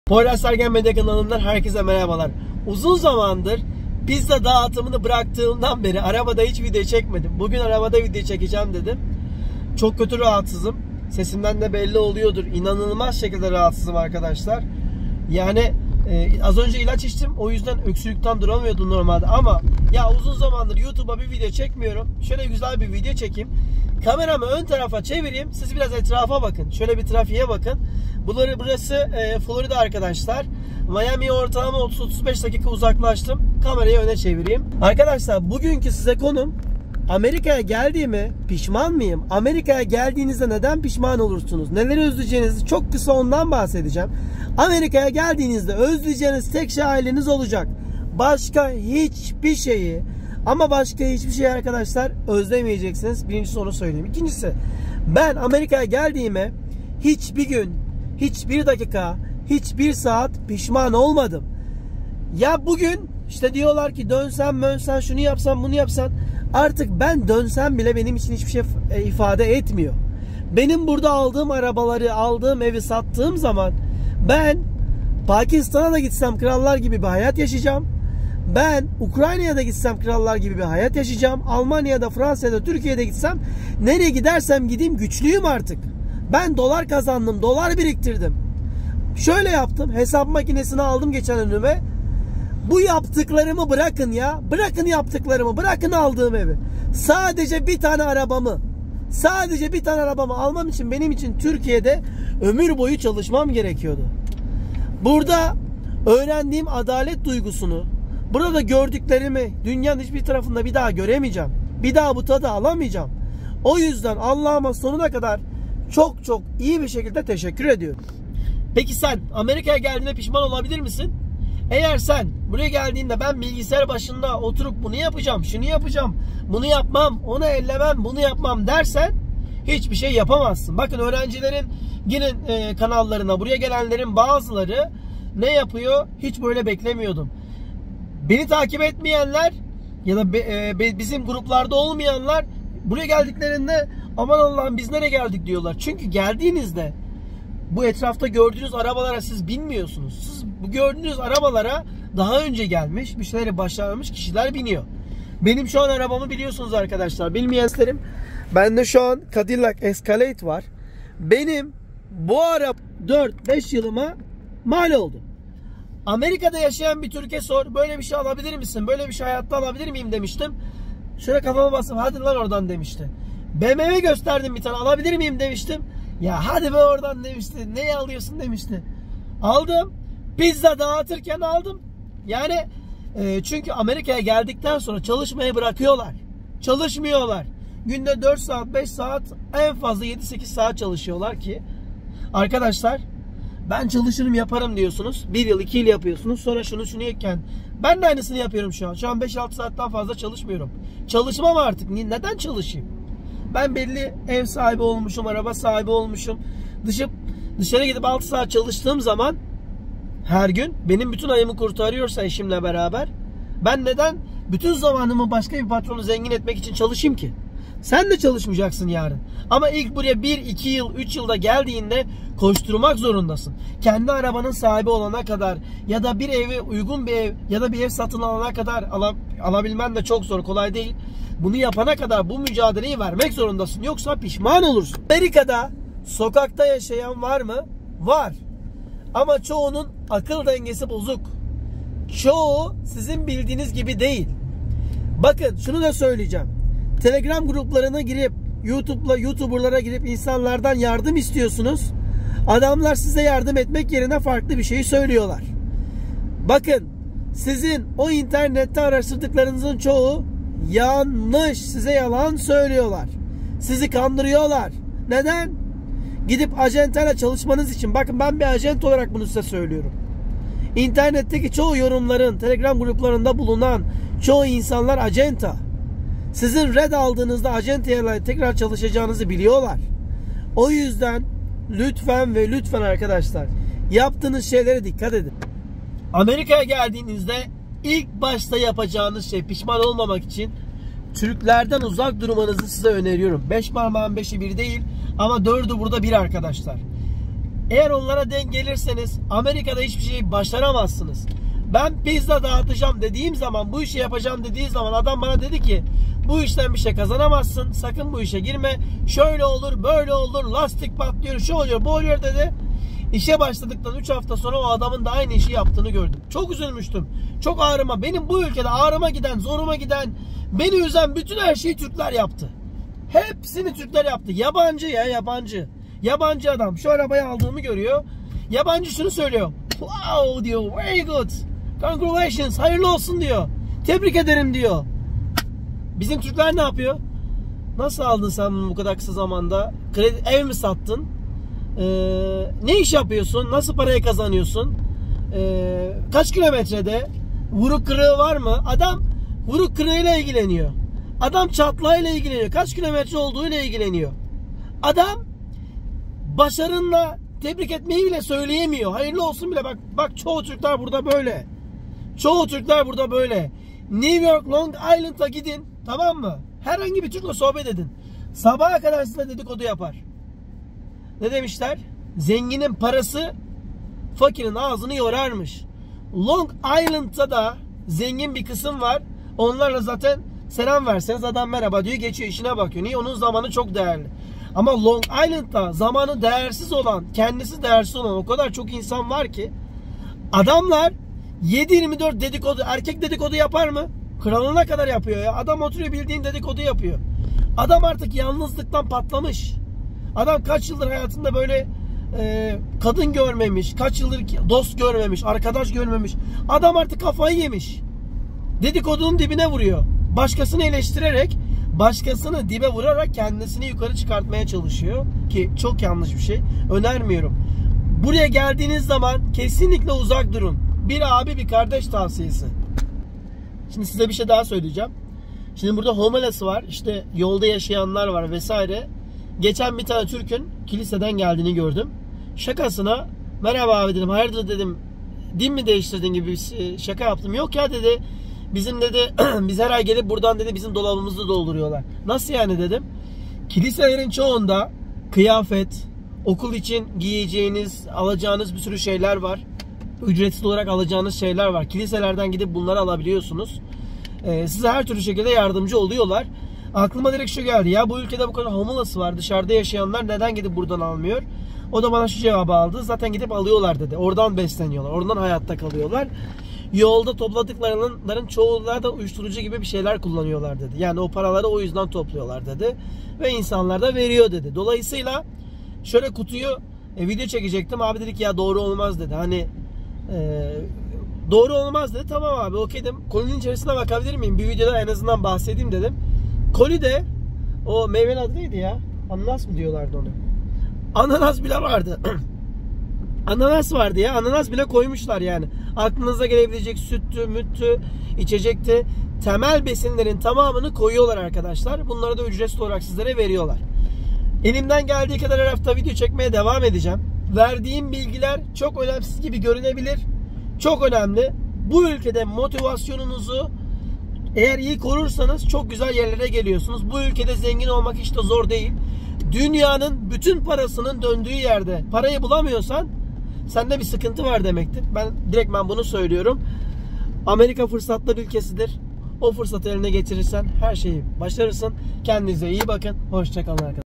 Poyraz Sergen Medya kanalından herkese merhabalar. Uzun zamandır pizza dağıtımını bıraktığımdan beri arabada hiç video çekmedim. Bugün arabada video çekeceğim dedim. Çok kötü rahatsızım. Sesimden de belli oluyordur. İnanılmaz şekilde rahatsızım arkadaşlar. Yani az önce ilaç içtim. O yüzden öksürükten duramıyordum normalde. Ama ya uzun zamandır YouTube'a bir video çekmiyorum. Şöyle güzel bir video çekeyim. Kameramı ön tarafa çevireyim. Siz biraz etrafa bakın. Şöyle bir trafiğe bakın. Burası Florida arkadaşlar. Miami'ye ortalama 30-35 dakika uzaklaştım. Kamerayı öne çevireyim. Arkadaşlar bugünkü size konum, Amerika'ya geldiğime pişman mıyım? Amerika'ya geldiğinizde neden pişman olursunuz? Neleri özleyeceğinizi çok kısa ondan bahsedeceğim. Amerika'ya geldiğinizde özleyeceğiniz tek şey aileniz olacak. Başka hiçbir şeyi arkadaşlar özlemeyeceksiniz. Birincisi onu söyleyeyim. İkincisi, ben Amerika'ya geldiğime hiçbir gün, hiçbir dakika, hiçbir saat pişman olmadım. Ya bugün işte diyorlar ki dönsen şunu yapsan bunu yapsan, artık ben dönsem bile benim için hiçbir şey ifade etmiyor. Benim burada aldığım arabaları, aldığım evi sattığım zaman ben Pakistan'a da gitsem krallar gibi bir hayat yaşayacağım. Ben Ukrayna'ya da gitsem krallar gibi bir hayat yaşayacağım. Almanya'da, Fransa'da, Türkiye'de gitsem, nereye gidersem gideyim güçlüyüm artık. Ben dolar kazandım, dolar biriktirdim. Şöyle yaptım, hesap makinesini aldım geçen önüme. Bu yaptıklarımı bırakın ya. Bırakın yaptıklarımı, bırakın aldığım evi. Sadece bir tane arabamı almam için benim için Türkiye'de ömür boyu çalışmam gerekiyordu. Burada öğrendiğim adalet duygusunu, burada gördüklerimi dünyanın hiçbir tarafında bir daha göremeyeceğim. Bir daha bu tadı alamayacağım. O yüzden Allah'ıma sonuna kadar çok iyi bir şekilde teşekkür ediyorum. Peki sen Amerika'ya geldiğinde pişman olabilir misin? Eğer sen buraya geldiğinde ben bilgisayar başında oturup bunu yapacağım, şunu yapacağım, bunu yapmam, onu ellemem, bunu yapmam dersen hiçbir şey yapamazsın. Bakın öğrencilerin yine kanallarına buraya gelenlerin bazıları ne yapıyor? Hiç böyle beklemiyordum. Beni takip etmeyenler ya da bizim gruplarda olmayanlar buraya geldiklerinde aman Allah'ım biz nereye geldik diyorlar. Çünkü geldiğinizde bu etrafta gördüğünüz arabalara siz binmiyorsunuz. Siz bu gördüğünüz arabalara daha önce gelmiş, bir şeyleri başarmış kişiler biniyor. Benim şu an arabamı biliyorsunuz arkadaşlar. Bilmeyenlerim, bende şu an Cadillac Escalade var. Benim bu araba 4-5 yılıma mal oldu. Amerika'da yaşayan bir Türk'e sor, böyle bir şey alabilir misin? Böyle bir şey hayatta alabilir miyim demiştim. Şöyle kafama bastım, hadi lan oradan demişti. BMW gösterdim bir tane, alabilir miyim demiştim. Ya hadi be oradan demişti. Neyi alıyorsun demişti. Aldım. Pizza dağıtırken aldım. Yani çünkü Amerika'ya geldikten sonra çalışmayı bırakıyorlar. Çalışmıyorlar. Günde 4 saat 5 saat en fazla 7-8 saat çalışıyorlar ki arkadaşlar ben çalışırım yaparım diyorsunuz. 1 yıl 2 yıl yapıyorsunuz. Sonra şunu yokken ben de aynısını yapıyorum şu an. Şu an 5-6 saatten fazla çalışmıyorum. Çalışmam artık. Neden çalışayım? Ben belli ev sahibi olmuşum, araba sahibi olmuşum. Dışarı gidip 6 saat çalıştığım zaman her gün benim bütün ayımı kurtarıyorsa eşimle beraber, ben neden bütün zamanımı başka bir patronu zengin etmek için çalışayım ki? Sen de çalışmayacaksın yarın. Ama ilk buraya 1, 2 yıl, 3 yılda geldiğinde koşturmak zorundasın. Kendi arabanın sahibi olana kadar ya da bir eve uygun bir ev ya da bir ev satın alana kadar alabilmen de çok zor, kolay değil. Bunu yapana kadar bu mücadeleyi vermek zorundasın. Yoksa pişman olursun. Amerika'da sokakta yaşayan var mı? Var. Ama çoğunun akıl dengesi bozuk. Çoğu sizin bildiğiniz gibi değil. Bakın şunu da söyleyeceğim. Telegram gruplarına girip YouTuber'lara girip insanlardan yardım istiyorsunuz. Adamlar size yardım etmek yerine farklı bir şey söylüyorlar. Bakın sizin o internette araştırdıklarınızın çoğu yanlış. Size yalan söylüyorlar. Sizi kandırıyorlar. Neden? Gidip acentayla çalışmanız için. Bakın ben bir acent olarak bunu size söylüyorum. İnternetteki çoğu yorumların, Telegram gruplarında bulunan çoğu insanlar acenta. Sizin red aldığınızda acentayla tekrar çalışacağınızı biliyorlar. O yüzden lütfen arkadaşlar yaptığınız şeylere dikkat edin. Amerika'ya geldiğinizde ilk başta yapacağınız şey, pişman olmamak için Türklerden uzak durmanızı size öneriyorum. 5 parmağın 5'i bir değil ama 4'ü burada bir arkadaşlar. Eğer onlara denk gelirseniz Amerika'da hiçbir şey başaramazsınız. Ben pizza dağıtacağım dediğim zaman, bu işi yapacağım dediği zaman adam bana dedi ki bu işten bir şey kazanamazsın. Sakın bu işe girme. Şöyle olur, böyle olur, lastik patlıyor, şu oluyor, bu oluyor dedi. İşe başladıktan 3 hafta sonra o adamın da aynı işi yaptığını gördüm. Çok üzülmüştüm. Çok ağrıma, benim bu ülkede ağrıma giden, zoruma giden, beni üzen bütün her şeyi Türkler yaptı. Hepsini Türkler yaptı. Yabancı ya, yabancı. Yabancı adam şu arabayı aldığımı görüyor. Yabancı şunu söylüyor. Wow diyor. Very good. Congratulations. Hayırlı olsun diyor. Tebrik ederim diyor. Bizim Türkler ne yapıyor? Nasıl aldın sen bunu bu kadar kısa zamanda? Ev mi sattın? Ne iş yapıyorsun? Nasıl parayı kazanıyorsun? Kaç kilometrede? Vuruk kırığı var mı? Adam vuruk kırığıyla ilgileniyor. Adam çatlağıyla ilgileniyor. Kaç kilometre olduğuyla ilgileniyor. Adam başarınla tebrik etmeyi bile söyleyemiyor. Hayırlı olsun bile. Bak çoğu Türkler burada böyle. Çoğu Türkler burada böyle. New York, Long Island'a gidin. Tamam mı? Herhangi bir Türk'le sohbet edin. Sabaha kadar size dedikodu yapar. Ne demişler? Zenginin parası fakirin ağzını yorarmış. Long Island'da da zengin bir kısım var. Onlarla zaten selam verseniz adam merhaba diyor, geçiyor, işine bakıyor. Niye? Onun zamanı çok değerli. Ama Long Island'da zamanı değersiz olan, kendisi değersiz olan o kadar çok insan var ki adamlar 7/24 dedikodu, erkek dedikodu yapar mı? Kralına kadar yapıyor ya. Adam oturuyor, bildiğin dedikodu yapıyor. Adam artık yalnızlıktan patlamış. Adam kaç yıldır hayatında böyle kadın görmemiş, kaç yıldır dost görmemiş, arkadaş görmemiş. Adam artık kafayı yemiş. Dedikodunun dibine vuruyor. Başkasını eleştirerek, başkasını dibe vurarak kendisini yukarı çıkartmaya çalışıyor. Ki çok yanlış bir şey. Önermiyorum. Buraya geldiğiniz zaman kesinlikle uzak durun. Bir abi bir kardeş tavsiyesi. Şimdi size bir şey daha söyleyeceğim. Şimdi burada homeless var. İşte yolda yaşayanlar var vesaire. Geçen bir tane Türk'ün kiliseden geldiğini gördüm. Şakasına merhaba abi dedim. Hayırdır dedim. Din mi değiştirdin gibi bir şaka yaptım. Yok ya dedi. Bizim dedi biz her ay gelip buradan dedi bizim dolabımızı dolduruyorlar. Nasıl yani dedim. Kiliselerin çoğunda kıyafet, okul için giyeceğiniz, alacağınız bir sürü şeyler var. Ücretsiz olarak alacağınız şeyler var. Kiliselerden gidip bunları alabiliyorsunuz. Size her türlü şekilde yardımcı oluyorlar. Aklıma direkt şu geldi. Ya bu ülkede bu kadar homeless var. Dışarıda yaşayanlar neden gidip buradan almıyor? O da bana şu cevabı aldı. Zaten gidip alıyorlar dedi. Oradan besleniyorlar. Oradan hayatta kalıyorlar. Yolda topladıklarının çoğunluğu da uyuşturucu gibi bir şeyler kullanıyorlar dedi. Yani o paraları o yüzden topluyorlar dedi. Ve insanlar da veriyor dedi. Dolayısıyla şöyle kutuyu video çekecektim. Abi dedik ya doğru olmaz dedi. Hani doğru olmaz dedi. Tamam abi okey dedim. Kolinin içerisine bakabilir miyim? Bir videoda en azından bahsedeyim dedim. Kolide o meyvenin adı neydi ya? Ananas mı diyorlardı onu? Ananas bile vardı. Ananas vardı ya. Ananas bile koymuşlar yani. Aklınıza gelebilecek süttü, müttü, içecekti. Temel besinlerin tamamını koyuyorlar arkadaşlar. Bunları da ücretsiz olarak sizlere veriyorlar. Elimden geldiği kadar her hafta video çekmeye devam edeceğim. Verdiğim bilgiler çok önemsiz gibi görünebilir. Çok önemli. Bu ülkede motivasyonunuzu eğer iyi korursanız çok güzel yerlere geliyorsunuz. Bu ülkede zengin olmak hiç de zor değil. Dünyanın bütün parasının döndüğü yerde parayı bulamıyorsan sende bir sıkıntı var demektir. Ben bunu söylüyorum. Amerika fırsatlar ülkesidir. O fırsatı eline getirirsen her şeyi başarırsın. Kendinize iyi bakın. Hoşça kalın arkadaşlar.